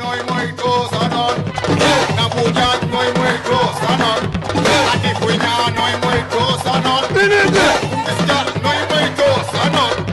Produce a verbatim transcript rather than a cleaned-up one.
no hay muertos, sanón. Na bulla no hay muertos, sanón. A ti fuña no hay muertos, sanón. Esta no hay muertos, sanón.